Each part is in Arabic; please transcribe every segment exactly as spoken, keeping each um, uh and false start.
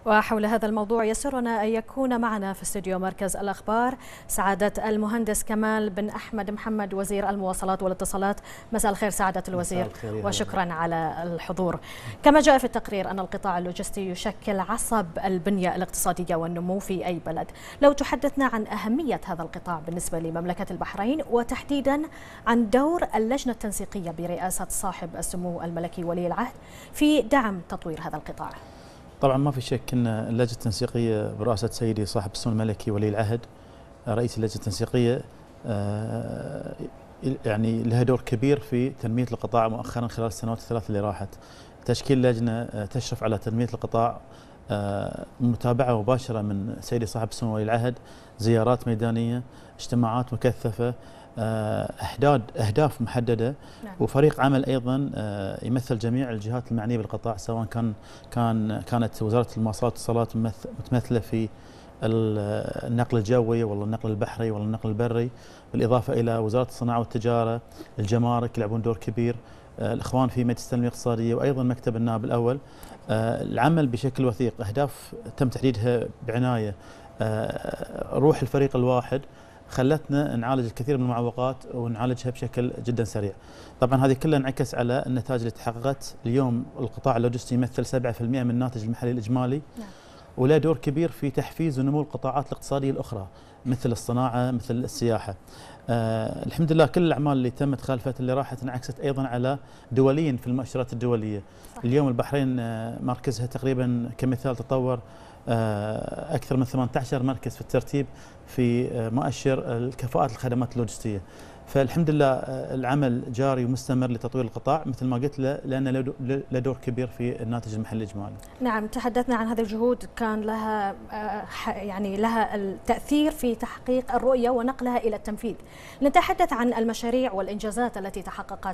وحول هذا الموضوع يسرنا أن يكون معنا في استديو مركز الأخبار سعادة المهندس كمال بن أحمد محمد وزير المواصلات والاتصالات. مساء الخير سعادة الوزير وشكرا على الحضور. كما جاء في التقرير أن القطاع اللوجستي يشكل عصب البنية الاقتصادية والنمو في أي بلد. لو تحدثنا عن أهمية هذا القطاع بالنسبة لمملكة البحرين وتحديدا عن دور اللجنة التنسيقية برئاسة صاحب السمو الملكي ولي العهد في دعم تطوير هذا القطاع. طبعا ما في شك ان اللجنه التنسيقيه برئاسه سيدي صاحب السمو الملكي ولي العهد رئيس اللجنه التنسيقيه يعني لها دور كبير في تنميه القطاع مؤخرا خلال السنوات الثلاث اللي راحت. تشكيل لجنه تشرف على تنميه القطاع، متابعه مباشره من سيدي صاحب السمو ولي العهد، زيارات ميدانيه، اجتماعات مكثفه، أحداد أهداف محددة، نعم. وفريق عمل أيضا يمثل جميع الجهات المعنية بالقطاع، سواء كان كان كانت وزارة المواصلات والاتصالات متمثلة في النقل الجوي ولا النقل البحري ولا النقل البري، بالإضافة إلى وزارة الصناعة والتجارة، الجمارك يلعبون دور كبير، الإخوان في مجلس التنمية الاقتصادية، وأيضا مكتب النائب الأول. العمل بشكل وثيق، أهداف تم تحديدها بعناية، روح الفريق الواحد خلتنا نعالج الكثير من المعوقات ونعالجها بشكل جدا سريع. طبعا هذه كلها انعكس على النتائج اللي تحققت. اليوم القطاع اللوجستي يمثل سبعة بالمئة من الناتج المحلي الاجمالي، نعم. وله دور كبير في تحفيز ونمو القطاعات الاقتصاديه الاخرى مثل الصناعه، مثل السياحه. آه الحمد لله كل الاعمال اللي تمت خلال الفتره اللي راحت انعكست ايضا على دوليا في المؤشرات الدوليه. صح. اليوم البحرين آه مركزها تقريبا كمثال تطور آه اكثر من ثمانية عشر مركز في الترتيب في آه مؤشر الكفاءات الخدمات اللوجستيه. فالحمد لله العمل جاري ومستمر لتطوير القطاع مثل ما قلت له، لأن له دور كبير في الناتج المحلي الإجمالي. نعم، تحدثنا عن هذه الجهود كان لها يعني لها التأثير في تحقيق الرؤية ونقلها إلى التنفيذ. نتحدث عن المشاريع والإنجازات التي تحققت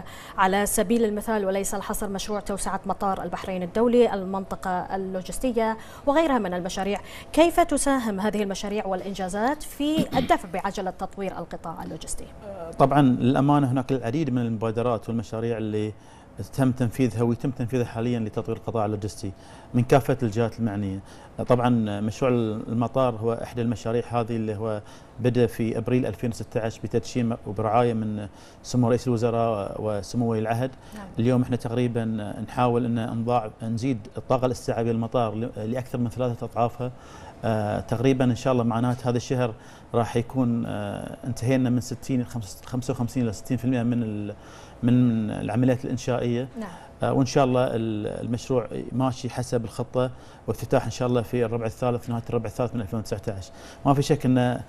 على سبيل المثال وليس الحصر مشروع توسعة مطار البحرين الدولي، المنطقة اللوجستية وغيرها من المشاريع. كيف تساهم هذه المشاريع والإنجازات في الدفع بعجلة تطوير القطاع اللوجستي؟ طبعا للأمانة هناك العديد من المبادرات والمشاريع اللي تم تنفيذها ويتم تنفيذها حاليا لتطوير القطاع اللوجستي من كافة الجهات المعنية. طبعا مشروع المطار هو احدى المشاريع هذه اللي هو بدأ في ابريل ألفين وستة عشر بتدشين وبرعاية من سمو رئيس الوزراء وسمو ولي العهد. نعم. اليوم احنا تقريبا نحاول ان نضاعف نزيد الطاقة الاستيعابية للمطار لاكثر من ثلاثة اضعافها. آه تقريبا ان شاء الله مع نهايه هذا الشهر راح يكون آه انتهينا من ستين خمسة وخمسين الى ستين بالمئة من من العمليات الانشائيه. نعم. آه وان شاء الله المشروع ماشي حسب الخطه، وافتتاح ان شاء الله في الربع الثالث، نهايه الربع الثالث من ألفين وتسعة عشر. ما في شك ان آه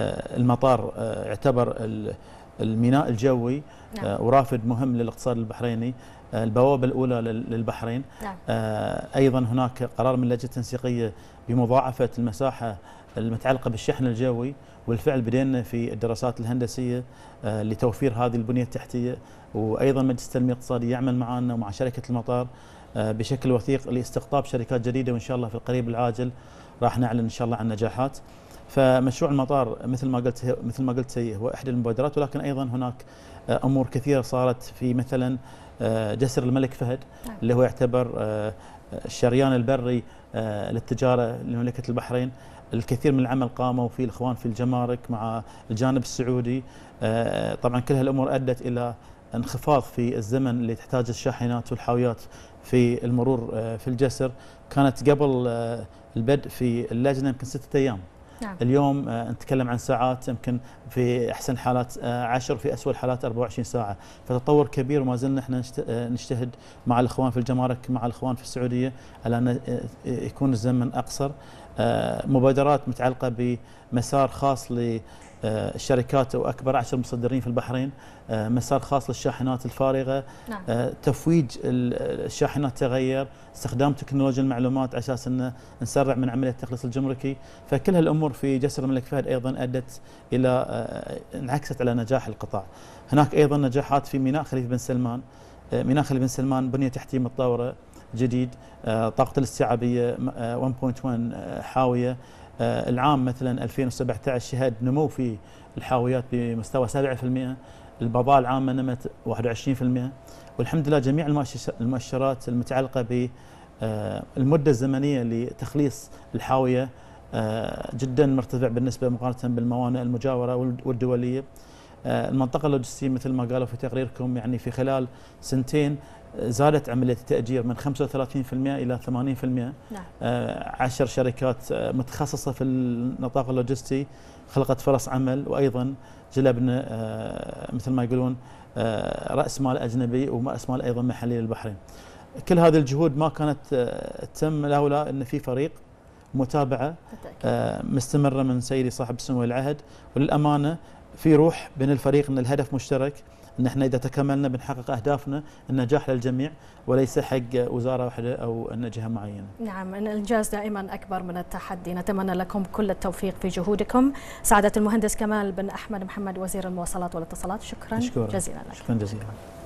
المطار آه يعتبر الميناء الجوي. نعم. آه ورافد مهم للاقتصاد البحريني، آه البوابه الاولى للبحرين. نعم. آه ايضا هناك قرار من اللجنه التنسيقيه بمضاعفه المساحه المتعلقه بالشحن الجوي، والفعل بدينا في الدراسات الهندسيه آه لتوفير هذه البنيه التحتيه، وايضا مجلس التنميه الاقتصادي يعمل معنا ومع شركه المطار آه بشكل وثيق لاستقطاب شركات جديده، وان شاء الله في القريب العاجل راح نعلن ان شاء الله عن نجاحات. فمشروع المطار مثل ما قلت مثل ما قلت هو احدى المبادرات، ولكن ايضا هناك آه امور كثيره صارت في مثلا آه جسر الملك فهد. نعم. اللي هو يعتبر آه الشريان البري آه للتجاره لمملكه البحرين. الكثير من العمل قاموا فيه الاخوان في الجمارك مع الجانب السعودي. آه طبعا كل هالامور ادت الى انخفاض في الزمن اللي تحتاج الشاحنات والحاويات في المرور آه في الجسر. كانت قبل آه البدء في اللجنه يمكن ستة ايام. نعم. اليوم آه نتكلم عن ساعات، يمكن في احسن حالات آه عشر، في اسوء الحالات أربعة وعشرين ساعه. فتطور كبير، وما زلنا احنا آه نجتهد مع الاخوان في الجمارك مع الاخوان في السعوديه على ان آه يكون الزمن اقصر. آه مبادرات متعلقه بمسار خاص للشركات واكبر عشر مصدرين في البحرين، آه مسار خاص للشاحنات الفارغه. نعم. آه تفويج الشاحنات تغير، استخدام تكنولوجيا المعلومات على اساس ان نسرع من عمليه التخليص الجمركي. فكل هالامور في جسر الملك فهد ايضا ادت الى آه انعكست على نجاح القطاع. هناك ايضا نجاحات في ميناء خليفه بن سلمان. آه ميناء خليفه بن سلمان بنيه تحتيه متطوره جديد، آه طاقه الاستيعابيه آه واحد فاصلة واحد آه حاويه. آه العام مثلا ألفين وسبعة عشر شهد نمو في الحاويات بمستوى سبعة بالمئة، البضائع العامه نمت واحد وعشرين بالمئة، والحمد لله جميع المؤشرات المتعلقه ب المدة الزمنية لتخليص الحاوية جدا مرتفع بالنسبة مقارنة بالموانئ المجاورة والدولية. المنطقة اللوجستية مثل ما قالوا في تقريركم يعني في خلال سنتين زادت عملية التأجير من خمسة وثلاثين بالمئة إلى ثمانين بالمئة. نعم. عشر شركات متخصصة في النطاق اللوجستي خلقت فرص عمل، وأيضا جلبنا مثل ما يقولون رأس مال أجنبي ورأس مال أيضا محلي للبحرين. كل هذه الجهود ما كانت تتم لولا أن في فريق متابعة مستمرة من سيدي صاحب السمو والعهد، وللأمانة في روح بين الفريق أن الهدف مشترك، أن احنا إذا تكملنا بنحقق أهدافنا النجاح للجميع وليس حق وزارة واحدة أو أن جهة معينة. نعم، أن الإنجاز دائما أكبر من التحدي. نتمنى لكم كل التوفيق في جهودكم. سعادة المهندس كمال بن أحمد محمد وزير المواصلات والاتصالات، شكرا, شكرا. جزيلا لك. شكرا جزيلا.